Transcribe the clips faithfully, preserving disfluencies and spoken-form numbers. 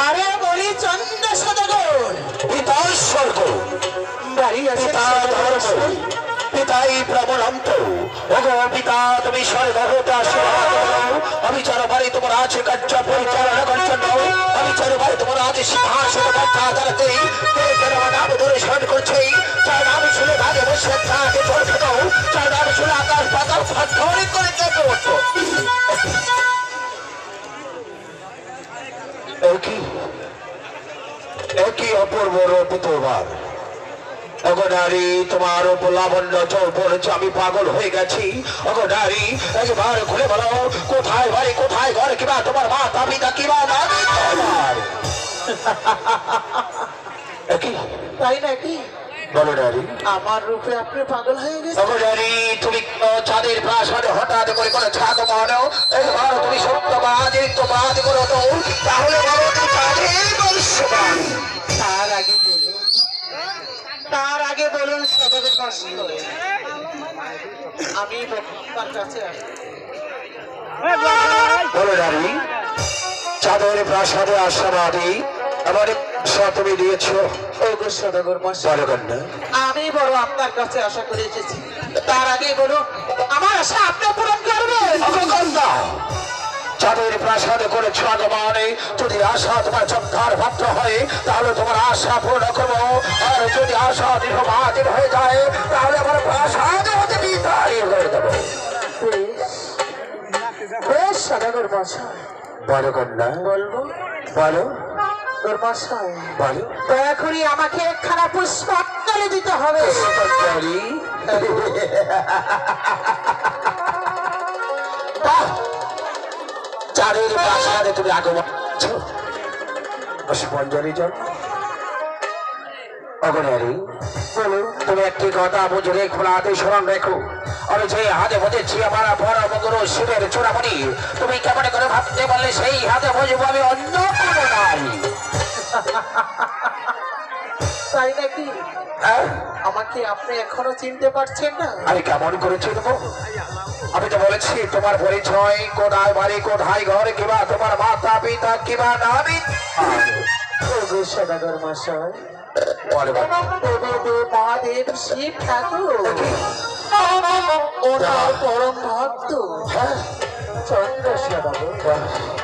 আরে বলি চন্দ্র সদাগর পিতার স্বর্গ পিতা ধর্ম পিতাই প্রবলন্ত ওগো পিতা তুমি স্বর্গ হতে আশীর্বাদ করো। আমি চারবারে তোমার আছে কার্য পরিচালনা করছেন আমি চারবারে তোমার আছে সিংহাসন কথা জানাতে নাম ধরে স্মরণ করছে চার নাম শুনে ভাগে বসে থাকে জল খেত চার নাম শুনে আকাশ পাতাল ফাটফড়ি করে কেঁপে উঠত। একই একই অপূর্ব রূপ তোমার অগনারী তোমার লাবণ্য চৌপর আমি পাগল হয়ে গেছি। অগনারী একবার ঘুরে বলো কোথায় বাড়ি কোথায় ঘর কিবা তোমার মাতা পিতা কিবা নামই তোমার একই তাই নাকি বলো নারী আমার রূপে আপনি পাগল হয়ে গেছেন? অগনারী তুমি চাঁদের প্রাসাদে হঠাৎ করে কোনো ছাদ মানো একবার তুমি সত্যবাদ একটুবাদ করো তো তাহলে বলো তো চাঁদের বংশবাদ। তার আগে বলুন তার আগে বলুন সদাগর মাসি আমি তার কাছে আসি। বলো নারী চাঁদের প্রাসাদে আশাবাদী আমার তুমি দিয়েছ ওগো সদাগর মাসি বলো কন্যা আমি বড় আপনার কাছে আশা করে এসেছি। তার আগে বলুন আমার আশা আপনি পূরণ করবেন? কন্যা চাঁদের প্রাসাদে করেছ আগমনে যদি আশা তোমার চমৎকার পাত্র হয় তাহলে তোমার আশা পূর্ণ করবো আর যদি আশা দীর্ঘবাদিন হয়ে যায় তাহলে আমার প্রাসাদ হতে বিদায় করে দেবো। বেশ সদাগর মশাই বলো কন্যা বলবো বলো মশাই বলো দয়া করে আমাকে একখানা পুষ্পাঞ্জলি দিতে হবে। পুষ্পাঞ্জলি চাঁদের প্রাসাদে তুমি আগমন পুষ্পাঞ্জলি জন্য অগনারী বলো তুমি একটি কথা বুঝলে খোলাতে স্মরণ রেখো আমি যে হাতে বুঝেছি আমার বড় মগর শিবের চূড়ামণি তুমি কেমন করে ভাবতে পারলে সেই হাতে বুঝবো আমি অন্য কোনো নারী। তাই নাকি আমাকে আপনি এখনো চিনতে পারছেন না? আমি কেমন করে চিনবো? আমি তো বলেছি তোমার পরিচয় কোথায় বাড়ি কোথায় ঘর কিবা তোমার মাতা পিতা কিবা নামই সদাগর মশাই বলো মহাদেব শিব ঠাকুর ওনার পরম ভক্ত চন্দ্র সদাগর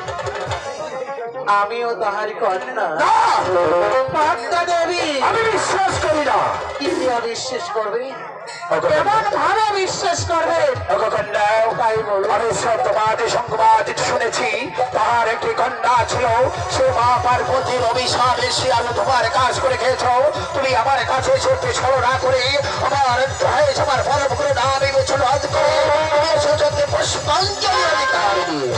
আমিও তাহার কন্যা পদ্মা দেবী। আমি বিশ্বাস করি না। কি বিশ্বাস করবে? কেমন ভাবে বিশ্বাস করবে? তাই বলো আমি সত্যবাদী সংবাদ শুনেছি তার একটি কন্যা ছিল সে মা পার্বতীর অভিশাপে সে আমি তোমার কাজ করে খেয়েছ তুমি আমার কাছে সত্যি ছলনা করে আমার আমার পরম করে না আমি বিচলন করে পুষ্পাঞ্জলি অধিকার দিয়ে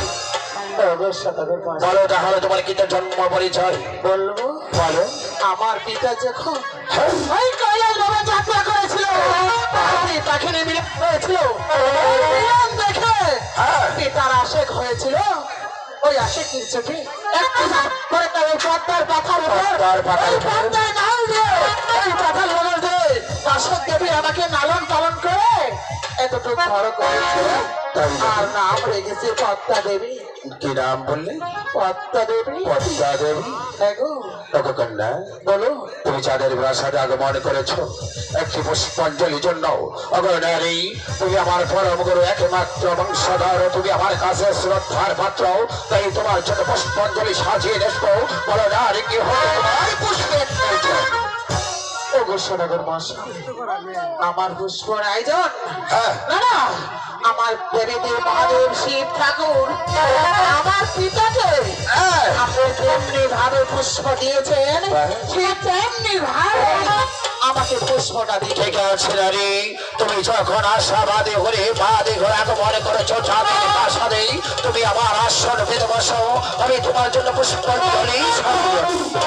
বলো তাহলে তোমার কি জন্ম পরিচয় বলবো? বলো আমার পিতা যখন ওই কৈলাস বাবা যাত্রা করেছিল তাকে মিলন হয়েছিল দেখে পিতার আশেক হয়েছিল ওই আশেকের চোখে একটু করে তার পদ্মার পাথার পদ্মায় নাল দিয়ে ওই পাথার বদল দিয়ে আশেক দেবী আমাকে লালন পালন করে এতটুকু বড় করেছিল আর নাম রেখেছে পদ্মা দেবী। কি নাম বললে? পদ্মা দেবী। পদ্মা দেবী কন্যা বলো তুমি চাঁদের প্রাসাদে আগমন করেছ একটি পুষ্পাঞ্জলির জন্য অগনারী তুমি আমার পরম গুরু একমাত্র বংশধর তুমি আমার কাছে শ্রদ্ধার পাত্র তাই তোমার জন্য পুষ্পাঞ্জলি সাজিয়ে দেখবো বলো নারী কি হবে তোমার পুষ্পের প্রয়োজন। সদাগর মশাই আমার পুষ্পর আয়োজন হ্যাঁ না না আমার দেবীদেব মহাদেব শিব ঠাকুর আমার পিতাকে আপনি তেমনি ভাবে পুষ্প দিয়েছেন সে তেমনি ভাবে আমাকে পুষ্পটা দিয়ে ঠিক আছে নারী তুমি যখন আশাবাদী হলে বাদী হয়ে আগমন করেছো চাঁদের প্রাসাদে তুমি আমার আসন পেতে বসো আমি তোমার জন্য পুষ্পাঞ্জলি সাজিয়ে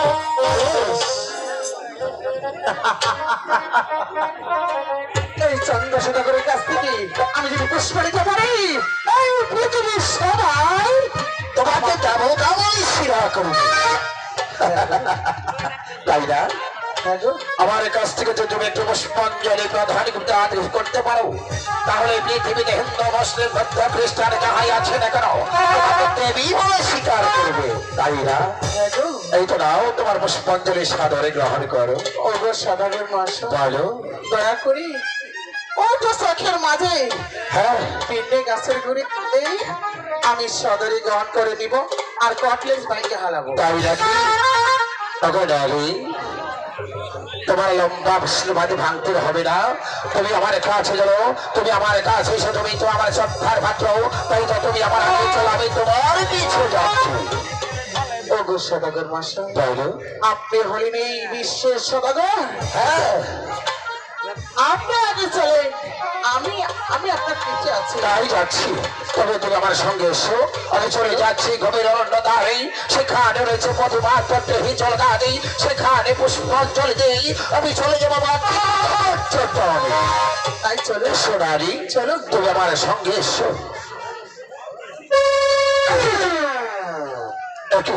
এই চন্দ্র সদাগরের কাছ থেকে আমি যদি পুষ্প নিতে পারি এই পৃথিবীর সবাই তোমাকে কেমন কেমন শিরা করবে তাই না হ্যাঁ গো, আমার কাছ থেকে যদি তুমি একটু পুষ্পাঞ্জলি প্রদান করতে পারো, তাহলে পৃথিবীতে হিন্দু মুসলিম বৌদ্ধ খ্রিস্টান যাহাই আছে না কেন তোমাকে দেবী বলে স্বীকার করবে, তাই না? হ্যাঁ গো। এই তো নাও তোমার পুষ্পাঞ্জলি সাদরে গ্রহণ করো। ও গো সদাগর মশাই, বলো। দয়া করি ওই তো চোখের মাঝে হ্যাঁ, পিন্ডে গাছের গুড়ি এই আমি সদরে গ্রহণ করে দিব আর কটলেস বাইকে হালাবো। তাই নাকি? ওগো ডালি, তোমার লম্বা বিষ্ণুবাদী ভাঙতে হবে না। তুমি আমার কাছে যাও, তুমি আমার কাছে এসে তুমি তো আমার শ্রদ্ধার পাত্র, তাই তো তুমি আমার আগে চলো, আমি তোমার পিছু যাচ্ছি। ও গো সদাগর মশাই, বলো। আপনি হলেন এই বিশ্বের সদাগর। হ্যাঁ, আপনি আগে চলেন, আমি আমি আপনার পিছে আছি। তাই যাচ্ছি, তবে তুমি আমার সঙ্গে এসো। আমি চলে যাচ্ছি গভীর অরণ্য ধারে, সেখানে রয়েছে মধুমার পত্রে হিজল গাদি, সেখানে পুষ্পাঞ্জলি দেই। আমি চলে যাবো আমার চট্টগ্রামে। তাই চলে এসো নারী, চলো। তুমি আমার সঙ্গে এসো। একটু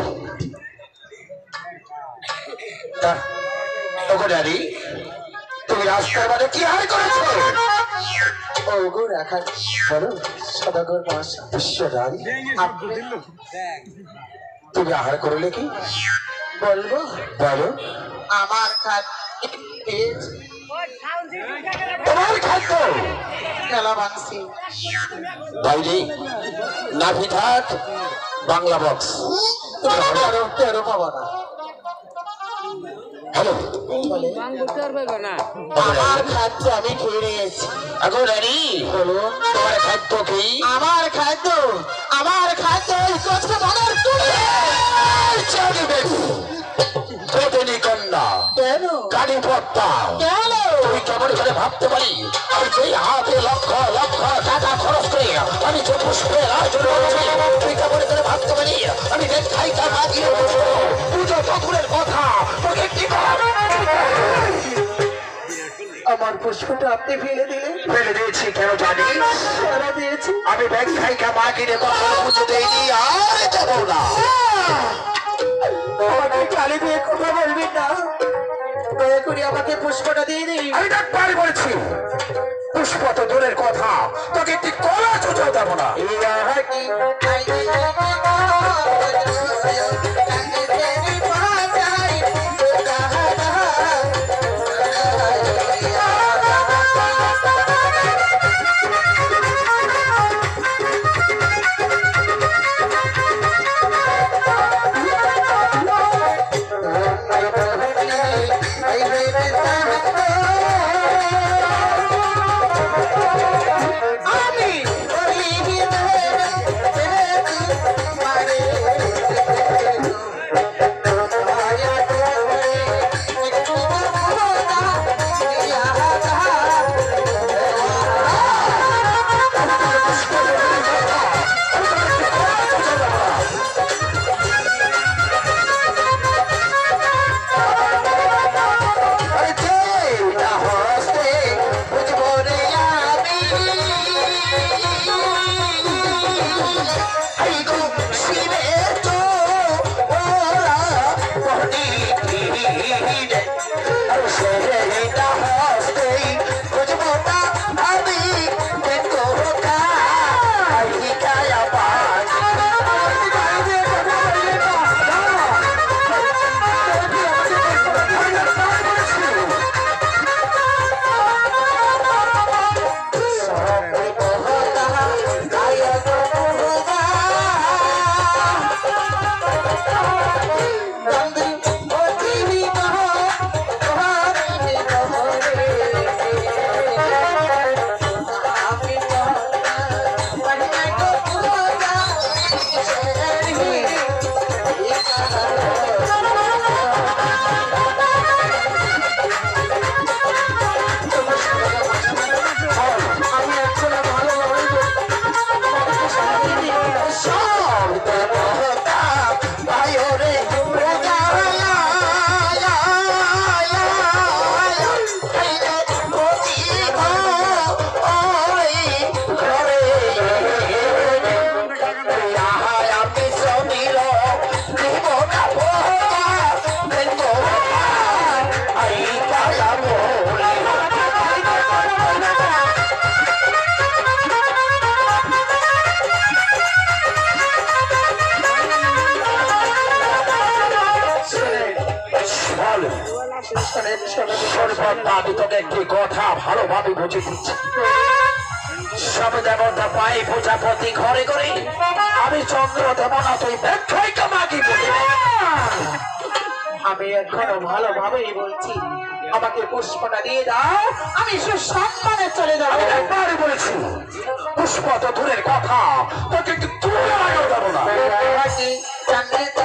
তা- ওগো নারী, তুমি রাস্তার মাঝে কি হার করেছো? ও গো রাখা বলো। সদাগর মশাই, বিশ্ব নারী, আপনি তুমি আহার করলে কি? বলবো বলো। আমার খাদ্য পেয়েছি, তোমার খাদ্য খেলা মাংসি। বাইরে নাভি থাক বাংলা বক্স। তেরো তেরো পাবো না। হ্যালো, বলে আমার খাদ্য আমি খেয়ে নিয়েছি। আগো রানী, বলুন তোমার খাদ্য কি? আমার খাদ্য আমার খাদ্য এই কষ্ট মনের তুলে। জানি বেবি, কতনি কন্যা, কেন গাড়ি পত্তা, কেন তুমি কেমন করে ভাবতে পারি আমি সেই হাতে লক্ষ লক্ষ টাকা খরচ করে আমি যে পুষ্পের আয়োজন করছি, তুই কেমন করে ভাবতে পারি আমি খাই টাকা দিয়ে বসবো? পুজো ঠাকুরের কথা তোকে কি করাবে? আমার পুষ্পটা আপনি ফেলে দিলেন? ফেলে দিয়েছি কেন জানিস? সারা দিয়েছি। আমি ব্যাগ খাইকা মা কিনে কখনো পুজো দেয়নি, আর যাবো না। আমাকে গালি দিয়ে কথা বলবেন না, দয়া করে আমাকে পুষ্পটা দিয়ে দিন। আমি ডাক্তার বলেছি, পুষ্প তো দূরের কথা, তোকে একটি কলা চুচো দেবো না। এই আহা কি আমি শোনেন শোনেন সর্বদা আমি তোকে একটি কথা ভালোভাবে বুঝে দিচ্ছি। সব দেবতা পাই প্রজাপতি ঘরে ঘরে, আমি চন্দ্র দেবনা তুই ব্যাখ্যায় কামাকি বলি। আমি এখনো ভালোভাবেই বলছি, আমাকে পুষ্পটা দিয়ে দাও, আমি সুসম্মানে চলে যাবো। আমি একবারই বলেছি পুষ্প তো দূরের কথা, তোকে একটু দূরে লাগাও যাবো না। জানলে তো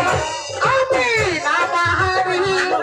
আমি না বাহারি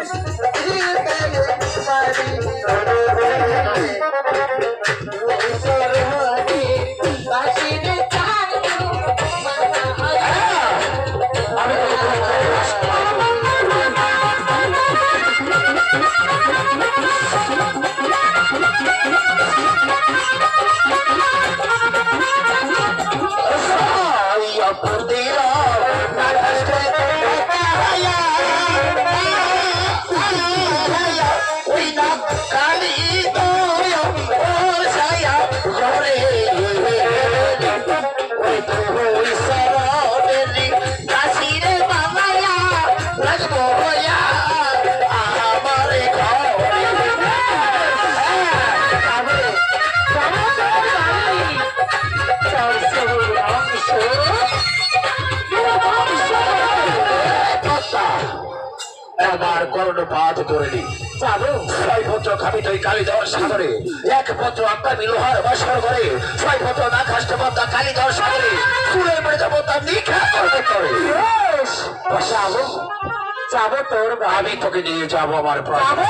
আমার কর্ণপাত করিনি ছয় পত্র খাবি তুই কালীধর সাগরে এক পত্র আগামী লোহার বাসর করে ছয় পত্র না খাষ্ট পদ্মা কালীধর সাগরে চুলের পড়ে যাবো তার নিখা করবে করে যাবো যাবো তোর আমি তোকে নিয়ে যাবো আমার প্রাণ যাবো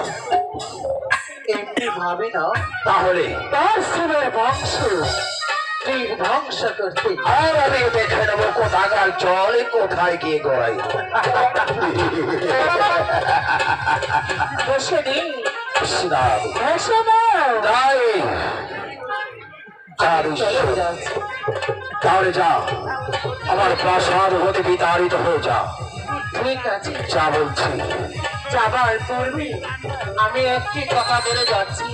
এমনি ভাবি না তাহলে তার ছেলের বংশ তুই ধ্বংস করতে আর আমি দেখে নেবো কোথাকার জলে কোথায় গিয়ে গড়াই বসে নেই শ্রীরাম বসে না তাই চারু চলে যাচ্ছে তাহলে যা আমার প্রাসাদ হতে বিতাড়িত হয়ে যা ঠিক আছে যা বলছি যাবার পূর্বে আমি একটি কথা বলে যাচ্ছি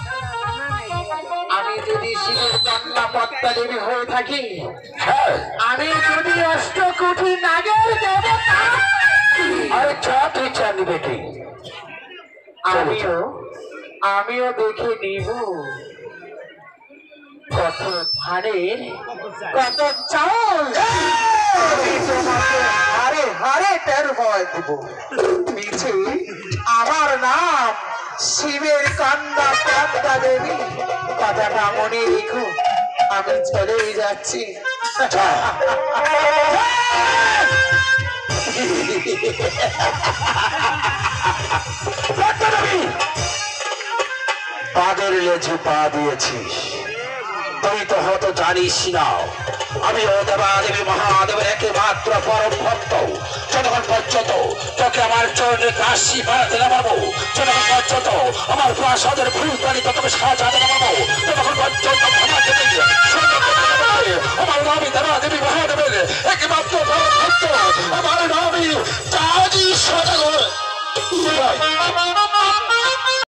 আমি যদি শিবের কন্যা পদ্মা দেবী হয়ে থাকি হ্যাঁ আমি যদি অষ্ট কোটি নাগের দেবতা আরে যা তুই জানি বেটি আমিও আমিও দেখে নিব কত ধানের কত চাউল আমি তোমাকে হারে হারে টের ভয় দেব মিছে আমার নাম শিবের কন্যা পদ্মা দেবী কথাটা মনে রেখো আমি চলেই যাচ্ছি পাদের লেজে পা দিয়েছিস তুই তো হয়তো জানিস না আমি ও দেবাদেবী মহাদেবের একমাত্র পরম ভক্ত যতক্ষণ পর্যন্ত তোকে আমার চরণে কাশি বাড়াতে নামাবো যতক্ষণ পর্যন্ত আমার প্রাসাদের ফুলদানি তোকে সাজাতে নামাবো ততক্ষণ পর্যন্ত ক্ষমা দেবে আমার নামই দেবাদেবী মহাদেবের একমাত্র পরম ভক্ত আমার নামই চাঁদি সদাগর